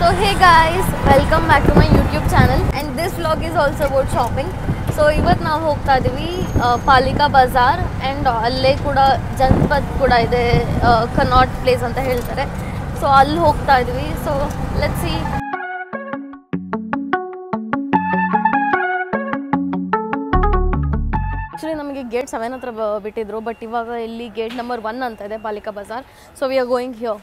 hey guys, welcome back to my YouTube channel and this vlog is also about shopping. So ಇವತ್ತು ನಾವು ಹೋಗ್ತಾ ಇದೀವಿ Palika Bazaar and ಅಲ್ಲೇ ಕೂಡ ಜನಪದ್ ಕೂಡ ಇದೆ, ಕನಾಟ್ ಪ್ಲೇಸ್ ಅಂತ ಹೇಳ್ತಾರೆ. ಸೊ ಅಲ್ಲಿ ಹೋಗ್ತಾ ಇದೀವಿ. So let's see. ಆ್ಯಕ್ಚುಲಿ ನಮಗೆ ಗೇಟ್ 7 ಹತ್ರ ಬಿಟ್ಟಿದ್ರು, ಬಟ್ ಇವಾಗ ಇಲ್ಲಿ ಗೇಟ್ ನಂಬರ್ 1 ಅಂತ ಇದೆ Palika Bazaar. So we are going here.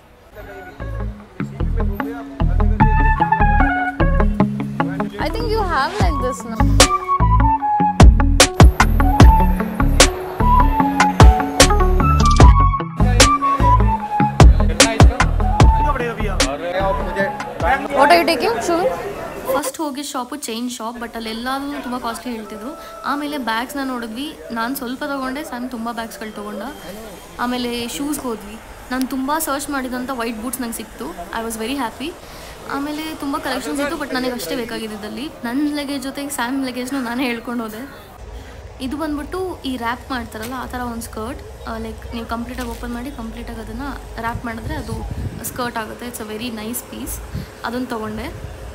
I think you have like this now. What are you taking? Sugar? First ಹೋಗಿ ಶಾಪು ಚೈನ್ ಶಾಪ್, ಬಟ್ ಅಲ್ಲೆಲ್ಲೂ ತುಂಬ ಕಾಸ್ಟ್ಲಿ ಹೇಳ್ತಿದ್ರು. ಆಮೇಲೆ ಬ್ಯಾಗ್ಸ್ನ ನೋಡಿದ್ವಿ. ನಾನು ಸ್ವಲ್ಪ ತೊಗೊಂಡೆ, ಸಣ್ಣ ತುಂಬ ಬ್ಯಾಗ್ಸ್ಗಳು ತೊಗೊಂಡ. ಆಮೇಲೆ ಶೂಸ್ಗೆ ಹೋದ್ವಿ. ನಾನು ತುಂಬ ಸರ್ಚ್ ಮಾಡಿದಂಥ ವೈಟ್ ಬೂಟ್ಸ್ ನಂಗೆ ಸಿಕ್ತು. I was very happy. ಆಮೇಲೆ ತುಂಬ ಕಲೆಕ್ಷನ್ಸ್ ಇತ್ತು, ಬಟ್ ನನಗೆ ಅಷ್ಟೇ ಬೇಕಾಗಿದ್ದಲ್ಲಿ. ನನ್ನ ಲಗೇಜ್ ಜೊತೆಗೆ ಸ್ಯಾಮ್ ಲಗೇಜ್ನು ನಾನೇ ಹೇಳ್ಕೊಂಡು ಹೋದೆ. ಇದು ಬಂದ್ಬಿಟ್ಟು ಈ ರ್ಯಾಪ್ ಮಾಡ್ತಾರಲ್ಲ ಆ ಥರ ಒಂದು ಸ್ಕರ್ಟ್. ಲೈಕ್ ನೀವು ಕಂಪ್ಲೀಟಾಗಿ ಓಪನ್ ಮಾಡಿ ಕಂಪ್ಲೀಟಾಗಿ ಅದನ್ನು ರ್ಯಾಪ್ ಮಾಡಿದ್ರೆ ಅದು ಸ್ಕರ್ಟ್ ಆಗುತ್ತೆ. It's a very nice piece. ಅದನ್ನು ತೊಗೊಂಡೆ.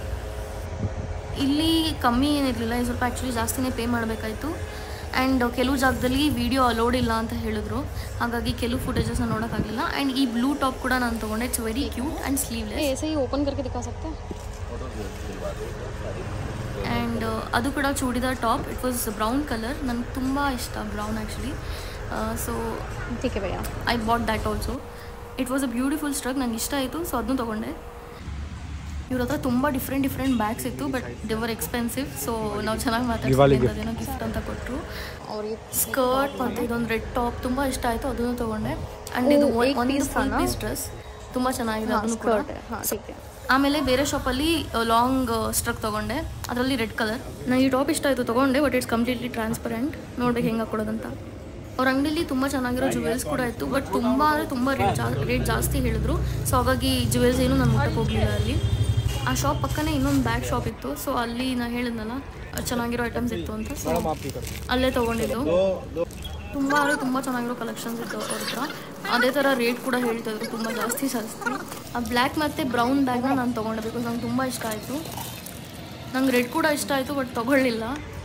ಇಲ್ಲಿ ಕಮ್ಮಿ ಏನಿರಲಿಲ್ಲ, ಇದು ಸ್ವಲ್ಪ ಆ್ಯಕ್ಚುಲಿ ಜಾಸ್ತಿನೇ ಪೇ ಮಾಡಬೇಕಾಯಿತು. ಆ್ಯಂಡ್ ಕೆಲವು ಜಾಗದಲ್ಲಿ ವೀಡಿಯೋ ಅಲೋಡ್ ಇಲ್ಲ ಅಂತ ಹೇಳಿದ್ರು, ಹಾಗಾಗಿ ಕೆಲವು ಫುಟೇಜಸ್ನ ನೋಡೋಕ್ಕಾಗಲಿಲ್ಲ. ಆ್ಯಂಡ್ ಈ ಬ್ಲೂ ಟಾಪ್ ಕೂಡ ನಾನು ತೊಗೊಂಡೆ. It's very cute and sleeveless. ऐसे ही ओपन करके दिखा सकते हैं. ಆ್ಯಂಡ್ ಅದು ಕೂಡ churidar top. It was brown colour. ನನಗೆ ತುಂಬ ಇಷ್ಟ brown actually. So I bought that also. It was a beautiful struck. ನಂಗೆ ಇಷ್ಟ ಆಯಿತು, ಸೊ ಅದನ್ನು ತೊಗೊಂಡೆ. ಇವ್ರ ಹತ್ರ ತುಂಬ ಡಿಫ್ರೆಂಟ್ ಬ್ಯಾಗ್ಸ್ ಇತ್ತು, ಬಟ್ ದೇ ವರ್ ಎಕ್ಸ್ಪೆನ್ಸಿವ್. ಸೊ ನಾವು ಚೆನ್ನಾಗಿ ಮಾತಾಡ್ತೀವಿ, ಅದೇನೋ ಗಿಫ್ಟ್ ಅಂತ ಕೊಟ್ಟರು. ಅವ್ರಿಗೆ ಸ್ಕರ್ಟ್ ಮತ್ತು ಇದೊಂದು ರೆಡ್ ಟಾಪ್ ತುಂಬ ಇಷ್ಟ ಆಯಿತು, ಅದನ್ನು ತೊಗೊಂಡೆ. ಆ್ಯಂಡ್ ಇದು ಒಂದು ಫುಲ್ ಪೀಸ್ ಡ್ರೆಸ್ ತುಂಬ ಚೆನ್ನಾಗಿದೆ, ಅದನ್ನು ಕೂಡ. ಆಮೇಲೆ ಬೇರೆ ಶಾಪಲ್ಲಿ ಲಾಂಗ್ ಸ್ಟ್ರಕ್ ತೊಗೊಂಡೆ, ಅದರಲ್ಲಿ ರೆಡ್ ಕಲರ್. ನನಗೆ ಈ ಟಾಪ್ ಇಷ್ಟ ಆಯಿತು, ತೊಗೊಂಡೆ. But it's completely transparent. ನೋಡ್ಬೇಕು ಹೆಂಗೆ ಹಾಕೊಡೋದಂತ. ಅವ್ರ ಅಂಗಡಿಯಲ್ಲಿ ತುಂಬ ಚೆನ್ನಾಗಿರೋ ಜುವೆಲ್ಸ್ ಕೂಡ ಇತ್ತು, ಬಟ್ ತುಂಬ ಅಂದರೆ ತುಂಬ ರೇಟ್ ಜಾಸ್ತಿ ಹೇಳಿದ್ರು. ಸೊ ಹಾಗಾಗಿ ಜುವೆಲ್ಸ್ ಏನೂ ನಾನು ಮುಟ್ಟಕ್ಕೆ ಹೋಗಲಿಲ್ಲ ಅಲ್ಲಿ. ಆ ಶಾಪ್ ಪಕ್ಕನೇ ಇನ್ನೊಂದು ಬ್ಯಾಗ್ ಶಾಪ್ ಇತ್ತು. ಸೊ ಅಲ್ಲಿ ನಾನು ಹೇಳಿದ್ನಲ್ಲ ಚೆನ್ನಾಗಿರೋ ಐಟಮ್ಸ್ ಇತ್ತು ಅಂತ, ಸೊ ಅಲ್ಲೇ ತೊಗೊಂಡಿದ್ದು. ತುಂಬ ಚೆನ್ನಾಗಿರೋ ಕಲೆಕ್ಷನ್ಸ್ ಇತ್ತು ಅವ್ರ ಹತ್ರ. ಅದೇ ಥರ ರೇಟ್ ಕೂಡ ಹೇಳ್ತಾಯಿದ್ರು, ತುಂಬ ಜಾಸ್ತಿ. ಆ ಬ್ಲ್ಯಾಕ್ ಮತ್ತು ಬ್ರೌನ್ ಬ್ಯಾಗ್ನ ನಾನು ತೊಗೊಂಡೆ, ಬಿಕಾಸ್ ನಂಗೆ ತುಂಬ ಇಷ್ಟ ಆಯಿತು. ನಂಗೆ ರೆಡ್ ಕೂಡ ಇಷ್ಟ ಆಯಿತು, ಬಟ್ ತೊಗೊಳ್ಳಿಲ್ಲ.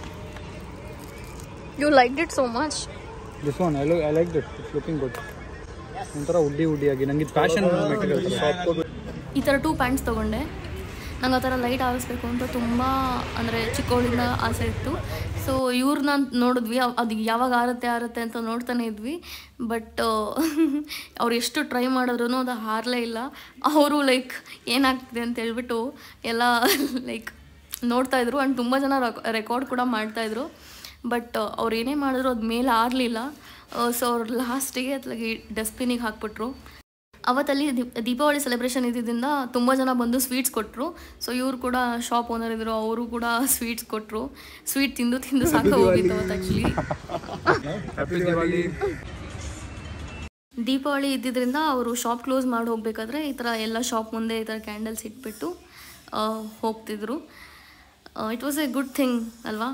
You like it so much? This one I like it. It's looking good. ಒಂಥರ ಉಡ್ಡಿಯಾಗಿ ನಂಗೆ ಫ್ಯಾಷನ್ ಮೆಟೀರಿಯಲ್. ಈ ಥರ 2 ಪ್ಯಾಂಟ್ಸ್ ತೊಗೊಂಡೆ. ನಂಗೆ ಆ ಥರ ಲೈಟ್ ಆರಿಸ್ಬೇಕು ಅಂತ ತುಂಬ ಅಂದರೆ ಚಿಕ್ಕವಳಿಂದ ಆಸೆ ಇತ್ತು. ಸೊ ಇವ್ರನ್ನ ನೋಡಿದ್ವಿ, ಅದು ಯಾವಾಗ ಆರುತ್ತೆ ಅಂತ ನೋಡ್ತಾನೆ ಇದ್ವಿ. ಬಟ್ ಅವ್ರು ಎಷ್ಟು ಟ್ರೈ ಮಾಡಿದ್ರು ಅದು ಹಾರಲೇ ಇಲ್ಲ. ಅವರು ಲೈಕ್ ಏನಾಗ್ತಿದೆ ಅಂತ ಹೇಳ್ಬಿಟ್ಟು ಎಲ್ಲ ಲೈಕ್ ನೋಡ್ತಾಯಿದ್ರು. ಆ್ಯಂಡ್ ತುಂಬ ಜನ ರೆಕಾರ್ಡ್ ಕೂಡ ಮಾಡ್ತಾಯಿದ್ರು. ಬಟ್ ಅವ್ರು ಏನೇ ಮಾಡಿದ್ರು ಅದು ಮೇಲೆ ಆರಲಿಲ್ಲ. ಸೊ ಅವ್ರು ಲಾಸ್ಟಿಗೆ ಅತ್ಲಾಗಿ ಡಸ್ಟ್ಬಿನಿಗೆ ಹಾಕ್ಬಿಟ್ರು. ಅವತ್ತಲ್ಲಿ ದೀಪಾವಳಿ ಸೆಲೆಬ್ರೇಷನ್ ಇದ್ದಿದ್ದರಿಂದ ತುಂಬ ಜನ ಬಂದು ಸ್ವೀಟ್ಸ್ ಕೊಟ್ಟರು. ಸೊ ಇವರು ಕೂಡ ಶಾಪ್ ಓನರ್ ಇದ್ದರು, ಅವರು ಕೂಡ ಸ್ವೀಟ್ಸ್ ಕೊಟ್ಟರು. ಸ್ವೀಟ್ ತಿಂದು ಸಾಕು ಹೋಗಿತ್ತು ಅವತ್ತು ಆ್ಯಕ್ಚುಲಿ. ದೀಪಾವಳಿ ಇದ್ದಿದ್ದರಿಂದ ಅವರು ಶಾಪ್ ಕ್ಲೋಸ್ ಮಾಡಿ ಹೋಗ್ಬೇಕಾದ್ರೆ ಈ ಥರ ಎಲ್ಲ ಶಾಪ್ ಮುಂದೆ ಈ ಥರ ಕ್ಯಾಂಡಲ್ಸ್ ಇಟ್ಬಿಟ್ಟು ಹೋಗ್ತಿದ್ರು. It was a good thing ಅಲ್ವಾ.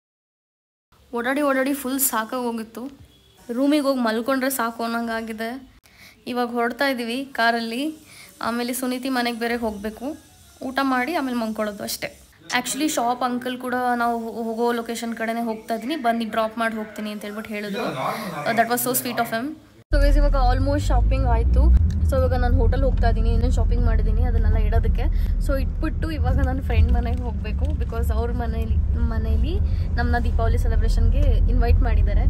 ಓಡಾಡಿ ಫುಲ್ ಸಾಕಾಗಿ ಹೋಗಿತ್ತು. ರೂಮಿಗೆ ಹೋಗಿ ಮಲ್ಕೊಂಡ್ರೆ ಸಾಕು ಅನ್ನೋಂಗಾಗಿದೆ. ಇವಾಗ ಹೊರಡ್ತಾ ಇದ್ದೀವಿ ಕಾರಲ್ಲಿ. ಆಮೇಲೆ ಸುನೀತಿ ಮನೆಗೆ ಬೇರೆ ಹೋಗಬೇಕು. ಊಟ ಮಾಡಿ ಆಮೇಲೆ ಮಲ್ಕೊಳ್ಳೋದು ಅಷ್ಟೇ. ಆ್ಯಕ್ಚುಲಿ ಶಾಪ್ ಅಂಕಲ್ ಕೂಡ ನಾವು ಹೋಗೋ ಲೊಕೇಶನ್ ಕಡೆನೇ ಹೋಗ್ತಾ ಇದ್ದೀನಿ, ಬನ್ನಿ ಡ್ರಾಪ್ ಮಾಡಿ ಹೋಗ್ತೀನಿ ಅಂತ ಹೇಳ್ಬಿಟ್ಟು ಹೇಳಿದ್ರು. That was so sweet of them. So guys ಇವಾಗ ಆಲ್ಮೋಸ್ಟ್ ಶಾಪಿಂಗ್ ಆಯಿತು. ಸೊ ಇವಾಗ ನಾನು ಹೋಟೆಲ್ ಹೋಗ್ತಾ ಇದ್ದೀನಿ, ಇನ್ನೊಂದು ಶಾಪಿಂಗ್ ಮಾಡಿದ್ದೀನಿ ಅದನ್ನೆಲ್ಲ ಇಡೋದಕ್ಕೆ. ಸೊ ಇಟ್ಬಿಟ್ಟು ಇವಾಗ ನನ್ನ ಫ್ರೆಂಡ್ ಮನೆಗೆ ಹೋಗಬೇಕು, ಬಿಕಾಸ್ ಅವ್ರ ಮನೇಲಿ ನಮ್ಮನ್ನ ದೀಪಾವಳಿ ಸೆಲೆಬ್ರೇಷನ್ಗೆ ಇನ್ವೈಟ್ ಮಾಡಿದ್ದಾರೆ.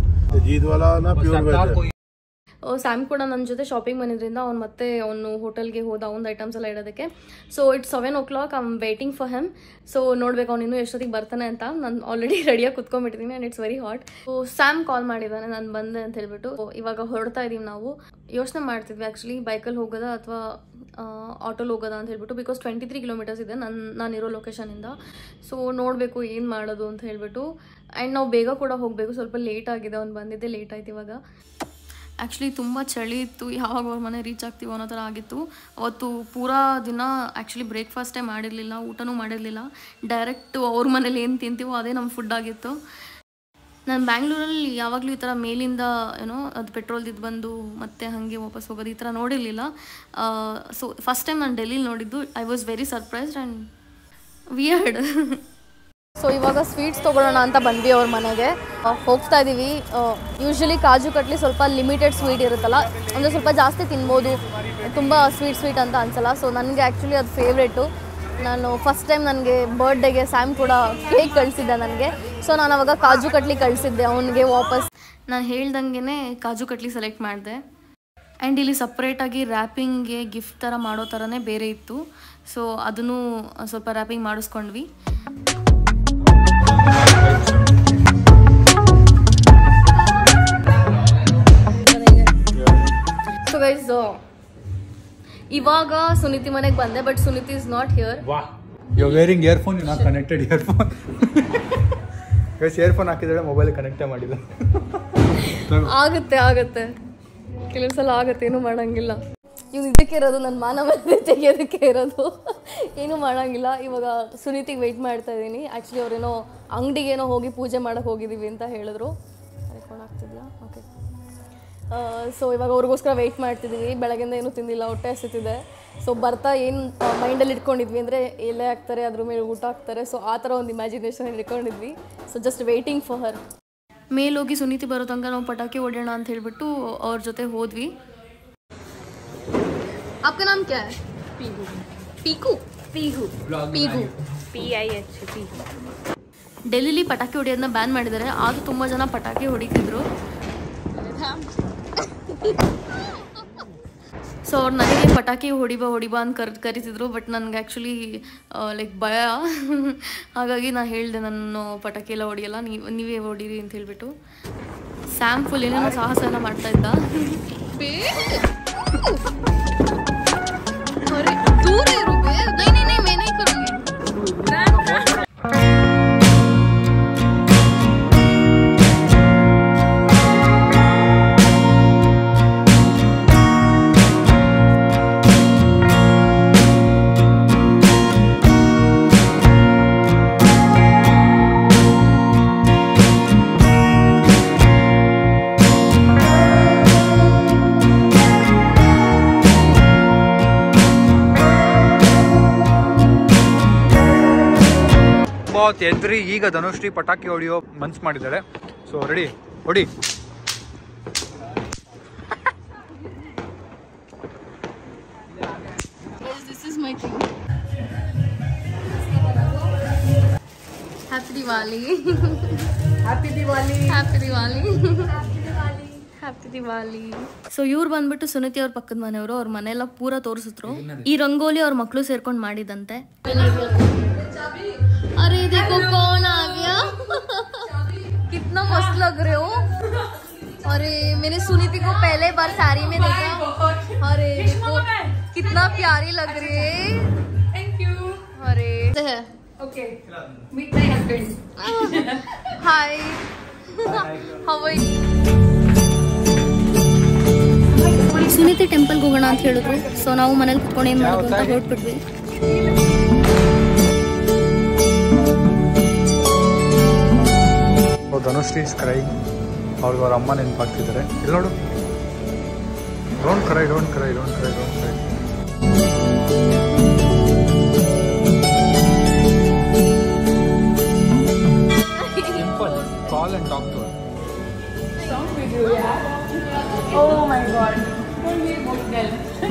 ಸ್ಯಾಮ್ ಕೂಡ ನನ್ನ ಜೊತೆ ಶಾಪಿಂಗ್ ಬಂದಿದ್ದರಿಂದ ಅವನು ಹೋಟೆಲ್ಗೆ ಹೋದ ಒಂದು ಐಟಮ್ಸ್ ಎಲ್ಲ ಇಡೋದಕ್ಕೆ. So it's 7 o'clock. I am waiting for him. So ನೋಡ್ಬೇಕು ಅವ್ನು ಇನ್ನೂ ಎಷ್ಟೊತ್ತಿಗೆ ಬರ್ತಾನೆ ಅಂತ. ನಾನು ಆಲ್ರೆಡಿ ರೆಡಿಯಾಗಿ ಕುತ್ಕೊಂಡ್ಬಿಟ್ಟಿದ್ದೀನಿ and it's very hot. So Sam call ಮಾಡಿದ್ದಾನೆ ನಾನು ಬಂದೆ ಅಂತ ಹೇಳ್ಬಿಟ್ಟು. ಇವಾಗ ಹೊರಡ್ತಾ ಇದ್ದೀವಿ ನಾವು. ಯೋಚನೆ ಮಾಡ್ತಿದ್ವಿ ಆ್ಯಕ್ಚುಲಿ ಬೈಕಲ್ಲಿ ಹೋಗೋದಾ ಅಥವಾ ಆಟೋಲ್ಲಿ ಹೋಗೋದಾ ಅಂತ ಹೇಳ್ಬಿಟ್ಟು, ಬಿಕಾಸ್ 23 kilometers ಇದೆ ನಾನಿರೋ ಲೊಕೇಶನಿಂದ. ಸೊ ನೋಡಬೇಕು ಏನು ಮಾಡೋದು ಅಂತ ಹೇಳ್ಬಿಟ್ಟು. ಆ್ಯಂಡ್ ನಾವು ಬೇಗ ಕೂಡ ಹೋಗಬೇಕು, ಸ್ವಲ್ಪ ಲೇಟ್ ಆಗಿದೆ. ಅವ್ನು ಬಂದಿದ್ದೆ ಲೇಟ್ ಆಯ್ತು ಇವಾಗ. ಆ್ಯಕ್ಚುಲಿ ತುಂಬ ಚಳಿ ಇತ್ತು, ಯಾವಾಗ ಅವ್ರ ಮನೆ ರೀಚ್ ಆಗ್ತೀವೋ ಅನ್ನೋ ಥರ ಆಗಿತ್ತು. ಅವತ್ತು ಪೂರಾ ದಿನ ಆ್ಯಕ್ಚುಲಿ ಬ್ರೇಕ್ಫಾಸ್ಟೇ ಮಾಡಿರಲಿಲ್ಲ, ಊಟನೂ ಮಾಡಿರಲಿಲ್ಲ. ಡೈರೆಕ್ಟು ಅವ್ರ ಮನೇಲಿ ಏನು ತಿಂತೀವೋ ಅದೇ ನಮ್ಮ ಫುಡ್ ಆಗಿತ್ತು. ನಾನು ಬ್ಯಾಂಗ್ಳೂರಲ್ಲಿ ಯಾವಾಗಲೂ ಈ ಥರ ಮೇಲಿಂದ ಏನೋ ಅದು ಪೆಟ್ರೋಲ್ದಿದ್ದು ಬಂದು ಮತ್ತೆ ಹಾಗೆ ವಾಪಸ್ ಹೋಗೋದು ಈ ಥರ ನೋಡಿರಲಿಲ್ಲ. ಸೊ ಫಸ್ಟ್ ಟೈಮ್ ನಾನು ಡೆಲ್ಲಿಲಿ ನೋಡಿದ್ದು. I was very surprised and weird. So ಇವಾಗ ಸ್ವೀಟ್ಸ್ ತೊಗೊಳ್ಳೋಣ ಅಂತ ಬಂದ್ವಿ ಅವ್ರ ಮನೆಗೆ. ಹೋಗ್ತಾ ಇದ್ದೀವಿ. ಯೂಶ್ವಲಿ ಕಾಜು ಕಟ್ಲಿ ಸ್ವಲ್ಪ ಲಿಮಿಟೆಡ್ ಸ್ವೀಟ್ ಇರುತ್ತಲ್ಲ, ಅಂದರೆ ಸ್ವಲ್ಪ ಜಾಸ್ತಿ ತಿನ್ಬೋದು, ತುಂಬ ಸ್ವೀಟ್ ಅಂತ ಅನಿಸಲ್ಲ. ಸೊ ನನಗೆ ಆ್ಯಕ್ಚುಲಿ ಅದು ಫೇವ್ರೇಟು. ನಾನು ಫಸ್ಟ್ ಟೈಮ್ ನನಗೆ ಬರ್ಡೇಗೆ ಸ್ಯಾಮ್ ಕೂಡ ಕೇಕ್ ಕಳಿಸಿದ್ದೆ ನನಗೆ. ಸೊ ನಾನು ಅವಾಗ ಕಾಜು ಕಟ್ಲಿ ಕಳಿಸಿದ್ದೆ ಅವನಿಗೆ ವಾಪಸ್. ನಾನು ಹೇಳ್ದಂಗೆ ಕಾಜು ಕಟ್ಲಿ ಸೆಲೆಕ್ಟ್ ಮಾಡಿದೆ. ಆ್ಯಂಡ್ ಇಲ್ಲಿ ಸಪ್ರೇಟಾಗಿ ರ್ಯಾಪಿಂಗ್ಗೆ ಗಿಫ್ಟ್ ಥರ ಮಾಡೋ ಥರನೇ ಬೇರೆ ಇತ್ತು. ಸೊ ಅದನ್ನು ಸ್ವಲ್ಪ ರ್ಯಾಪಿಂಗ್ ಮಾಡಿಸ್ಕೊಂಡ್ವಿ. ಸೊ ಗೈಸ್ ಇವಾಗ ಸುನೀತಿ ಮನೆಗೆ ಬಂದೆ, but Suniti is not here. Wow, you are wearing earphone, you not connected earphone. Guys earphone ಹಾಕಿದ್ರೆ ಮೊಬೈಲ್ ಕನೆಕ್ಟೇ ಮಾಡಿಲ್ಲ. ಆಗುತ್ತೆ ಕೆಲವು ಸಲ ಆಗುತ್ತೆ, ಏನೂ ಮಾಡೋಂಗಿಲ್ಲ. ಇವ್ನು ಇದಕ್ಕೆ ಇರೋದು, ನನ್ನ ಮಾನವತೆ ತೆಗೆಯೋದಕ್ಕೆ ಇರೋದು, ಏನೂ ಮಾಡೋಂಗಿಲ್ಲ. ಇವಾಗ ಸುನೀತಿಗೆ ವೆಯ್ಟ್ ಮಾಡ್ತಾ ಇದ್ದೀನಿ. ಆ್ಯಕ್ಚುಲಿ ಅವರೇನೋ ಅಂಗಡಿಗೇನೋ ಹೋಗಿ ಪೂಜೆ ಮಾಡೋಕ್ಕೆ ಹೋಗಿದ್ದೀವಿ ಅಂತ ಹೇಳಿದ್ರು. ರೆಕಾರ್ಡ್ ಆಗ್ತಿದ್ಯಾ? ಓಕೆ. ಸೊ ಇವಾಗ ಅವ್ರಿಗೋಸ್ಕರ ವೆಯ್ಟ್ ಮಾಡ್ತಿದ್ದೀವಿ. ಬೆಳಗ್ಗೆಯಿಂದ ಏನೂ ತಿಂದಿಲ್ಲ, ಹೊಟ್ಟೆ ಹಸಿತಿದೆ. ಸೊ ಬರ್ತಾ ಏನು ಮೈಂಡಲ್ಲಿ ಇಟ್ಕೊಂಡಿದ್ವಿ ಅಂದರೆ ಎಲೆ ಹಾಕ್ತಾರೆ, ಅದ್ರ ಮೇಲೆ ಊಟ ಹಾಕ್ತಾರೆ. ಸೊ ಆ ಥರ ಒಂದು ಇಮ್ಯಾಜಿನೇಷನ್ ಇಟ್ಕೊಂಡಿದ್ವಿ. So just waiting for her. ಮೇಲೋಗಿ ಸುನೀತಿ ಬರೋ ತನಕ ನಾವು ಪಟಾಕಿ ಹೊಡೆಯೋಣ ಅಂತ ಹೇಳಿಬಿಟ್ಟು ಅವ್ರ ಜೊತೆ ಹೋದ್ವಿ. आपका नाम क्या है? पीहू. पीकू? पीहू. पीहू. PIH. पीहू. ಡೆಲ್ಲಿಲಿ ಪಟಾಕಿ ಹೊಡೆಯೋದನ್ನ ಬ್ಯಾನ್ ಮಾಡಿದ್ದಾರೆ, ಆದರೂ ತುಂಬ ಜನ ಪಟಾಕಿ ಹೊಡಿತಿದ್ರು. ಸೊ ಅವ್ರು ನನಗೆ ಪಟಾಕಿ ಹೊಡಿಬಾ ಅಂತ ಕರಿತಿದ್ರು. ಬಟ್ ನನಗೆ ಆ್ಯಕ್ಚುಲಿ ಲೈಕ್ ಭಯ. ಹಾಗಾಗಿ ನಾನು ಹೇಳಿದೆ ನಾನು ಪಟಾಕಿ ಎಲ್ಲ ಹೊಡಿಯಲ್ಲ, ನೀವೇ ಹೊಡೀರಿ ಅಂತ ಹೇಳಿಬಿಟ್ಟು. ಸ್ಯಾಮ್ ಫುಲ್ ಏನೇನೋ ಸಾಹಸ ಎಲ್ಲ ಮಾಡ್ತಾ ಇದ್ದ. दूर है रुपए, नहीं मैं नहीं करूँगी. ಎದ್ರಿ ಈಗ ಧನುಶ್ರೀ ಪಟಾಕಿ ಹೊಡಿಯೋ ಮನ್ಸು ಮಾಡಿದ್ದಾರೆ. ಸೊ ರೆಡಿ, ಹೊಡಿ. This is my thing. Happy Diwali. Happy Diwali. Happy Diwali. Happy Diwali. So ಇವ್ರು ಬಂದ್ಬಿಟ್ಟು ಸುನೀತಿ ಅವ್ರ ಪಕ್ಕದ ಮನೆಯವರು. ಅವ್ರ ಮನೆಯೆಲ್ಲ ಪೂರ ತೋರಿಸಿದ್ರು. ಈ ರಂಗೋಲಿ ಅವ್ರ ಮಕ್ಕಳು ಸೇರ್ಕೊಂಡು ಮಾಡಿದಂತೆ. अरे देखो कौन आ गया. कितना मस्त लग रहे हो. अरे मैंने सुनीति को पहले बार साड़ी में देखा. अरे देखो कितना प्यारी लग रही है. Thank you. अरे okay, meet my husband. Hi, how are you. Suniti ಟೆಂಪಲ್ಗೆ ಹೋಗೋಣ ಅಂತ ಹೇಳಿದ್ರು. ಸೊ ನಾವು ಮನೇಲಿ ಕುತ್ಕೊಂಡು ಏನು ಮಾಡೋದು ಅಂತ ಹೊರಟ್ಬಿಟ್ವಿ. Dhanushree is crying. ಅವ್ರಿಗೆ ಅವ್ರ ಅಮ್ಮ ನೆನಪಾಗ್ತಿದ್ದಾರೆ. ಇಲ್ಲಿ ನೋಡು. Don't cry. Simple. Call and talk to her. Song video, yeah. Oh my God. Don't be emotional.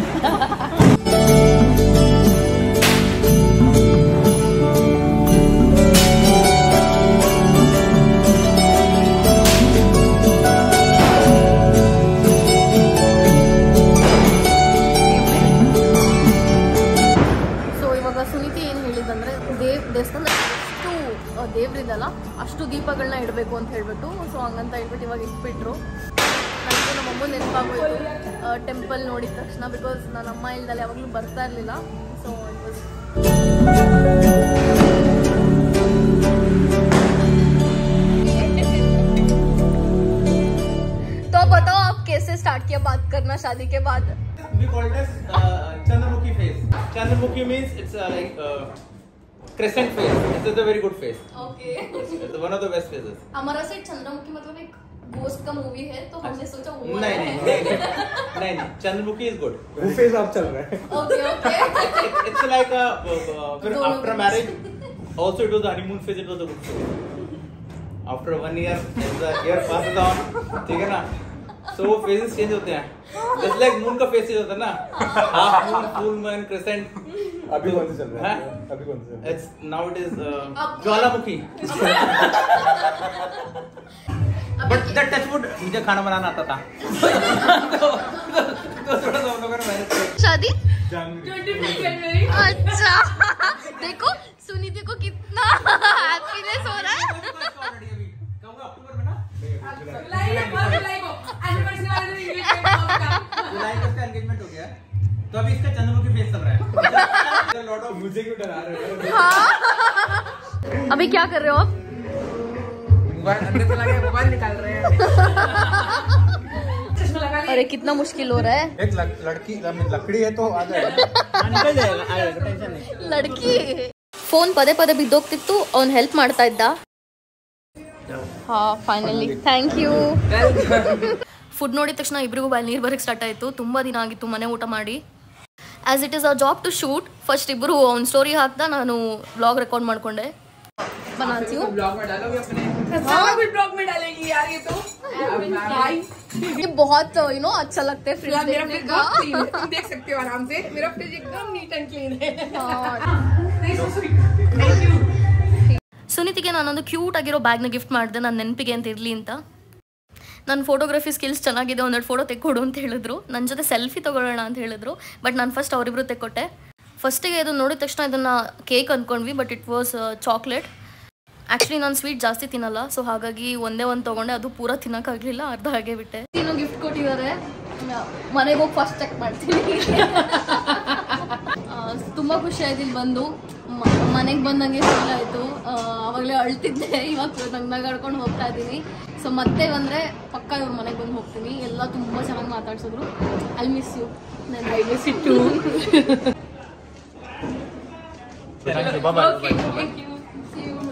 ದೇವ್ರಿದಲ್ಲ ಅಷ್ಟು ದೀಪಗಳನ್ನ ಇಡಬೇಕು ಅಂತ ಹೇಳ್ಬಿಟ್ಟು. ಸೊ ಹಂಗಂತ ಹೇಳ್ಬಿಟ್ಟು ಇವಾಗ ಇಟ್ಬಿಟ್ರು. ನನಗೆ ನಮ್ಮ ಅಮ್ಮ ನೆನಪಾಗೋಯ್ತು ಟೆಂಪಲ್ ನೋಡಿದ ತಕ್ಷಣ. ಬಿಕಾಸ್ ನನ್ನ ಅಮ್ಮ ಇಲ್ದಲ್ಲಿ ಯಾವಾಗಲೂ ಬರ್ತಾ ಇರಲಿಲ್ಲ. ಸೊ ಇಟ್ ವಾಸ್ तो बताओ आप कैसे स्टार्ट किया बात करना शादी के बाद? We call it as Chandramukhi phase. Chandramukhi means it's like Crescent face. This is a very good face. Okay. It's one of the best faces. हमारा सेट चंद्रमुखी मतलब एक घोस्ट का मूवी है तो हमने सोचा वो नहीं चंद्रमुखी is good. वो फेज आप चल रहा है. Okay. It's like a after marriage. Also it was the honeymoon phase. It was a good phase. After 1 year, the year passes on. ठीक है ना? So phases change होते हैं. Just like moon का phase होता है ना? Half moon, full moon, crescent. अभी कौन सा चल रहा है? अभी कौन सा? It's now it is Jwalamukhi. But that touchwood मुझे खाना बनाना आता था. तो थोड़ा सा हम लोगों ने मैनेज किया. शादी 25 January. अच्छा देखो सुनीति को कितना हैप्पीनेस हो रहा है. अक्टूबर में ना? जुलाई को anniversary वाले दिन engagement होगा. जुलाई में इसका एंगेजमेंट हो गया. तो अभी इसका चंद्रमुखी फेस चल रहा है. लॉट ऑफ मुझे क्यों डरा रहे हो? अभी क्या कर रहे हो आप? मोबाइल अंदर चला गया, मोबाइल निकाल रहे हैं. चश्मा लगा लिया. अरे कितना मुश्किल हो रहा है. एक लड़की लकड़ी है तो आ जाएगा. निकल जाएगा, आएगा, टेंशन नहीं. ಲಡ್ಕಿ ಫೋನ್ ಪದೇ ಪದೇ ಬಿದ್ದೋಗ್ತಿತ್ತು. ಅವ್ನು ಹೆಲ್ಪ್ ಮಾಡ್ತಾ ಇದ್ದ. ಹಾ ಫೈನಲಿ ಥ್ಯಾಂಕ್ ಯು. ಫುಡ್ ನೋಡಿದ ತಕ್ಷಣ ಇಬ್ಬರಿಗೂ ಬಾಯಲ್ಲಿ ನೀರು ಬರೋಕ್ಕೆ ಸ್ಟಾರ್ಟ್ ಆಯಿತು. ತುಂಬ ದಿನ ಆಗಿತ್ತು ಮನೆ ಊಟ ಮಾಡಿ. As it is a job to shoot. First ಇಬ್ಬರು ಅವ್ನ ಸ್ಟೋರಿ ಹಾಕ್ದ, ನಾನು ವ್ಲಾಗ್ ರೆಕಾರ್ಡ್ ಮಾಡ್ಕೊಂಡೆ. बनाती हूँ ब्लॉग में डालोगे अपने. हाँ भी ब्लॉग में डालेंगी यार ये तो. ये बहुत यू नो अच्छा लगता है फ्रिज देखने का. तुम देख सकते हो आराम से. मेरा फ्रिज एकदम नीट एंड क्लीन है. ಸುನೀತಿಗೆ ನಾನೊಂದು ಕ್ಯೂಟ್ ಆಗಿರೋ ಬ್ಯಾಗ್ನ ಗಿಫ್ಟ್ ಮಾಡಿದೆ ನನ್ನ ನೆನಪಿಗೆ ಅಂತ ಇರಲಿ ಅಂತ. ನನ್ನ ಫೋಟೋಗ್ರಫಿ ಸ್ಕಿಲ್ಸ್ ಚೆನ್ನಾಗಿದೆ, ಒಂದೆರಡು ಫೋಟೋ ತೆಕ್ಕೊಡು ಅಂತ ಹೇಳಿದ್ರು. ನನ್ನ ಜೊತೆ ಸೆಲ್ಫಿ ತೊಗೊಳ್ಳೋಣ ಅಂತ ಹೇಳಿದ್ರು. ಬಟ್ ನಾನು ಫಸ್ಟ್ ಅವರಿಬ್ರು ತೆಕ್ಕೊಟ್ಟೆ. ಫಸ್ಟಿಗೆ ಇದನ್ನು ನೋಡಿದ ತಕ್ಷಣ ಇದನ್ನು ಕೇಕ್ ಅಂದ್ಕೊಂಡ್ವಿ, but it was chocolate. Actually ನಾನು ಸ್ವೀಟ್ ಜಾಸ್ತಿ ತಿನ್ನಲ್ಲ, ಸೊ ಹಾಗಾಗಿ ಒಂದೇ ಒಂದು ತೊಗೊಂಡೆ. ಅದು ಪೂರ ತಿನ್ನೋಕ್ಕಾಗಲಿಲ್ಲ, ಅರ್ಧ ಹಾಗೆ ಬಿಟ್ಟೆ. ಇನ್ನು ಗಿಫ್ಟ್ ಕೊಟ್ಟಿದ್ದಾರೆ, ಮನೆಗೆ ಹೋಗಿ ಫಸ್ಟ್ ಚೆಕ್ ಮಾಡ್ತೀನಿ. ತುಂಬ ಖುಷಿ ಆಯ್ತು ಇಲ್ಲಿ ಬಂದು. ಮನೆಗೆ ಬಂದಂಗೆ ಫೀಲ್ ಆಯಿತು. ಆವಾಗಲೇ ಅಳ್ತಿದ್ದೆ, ಇವಾಗ ನಂಗೆ ನಗಾಡ್ಕೊಂಡು ಹೋಗ್ತಾ ಇದ್ದೀನಿ. ಸೊ ಮತ್ತೆ ಬಂದರೆ ಪಕ್ಕ ಇವ್ರ ಮನೆಗೆ ಬಂದು ಹೋಗ್ತೀನಿ. ಎಲ್ಲ ತುಂಬ ಚೆನ್ನಾಗಿ ಮಾತಾಡ್ಸಿದ್ರು. I miss you. I miss it too. Okay, thank you. See you.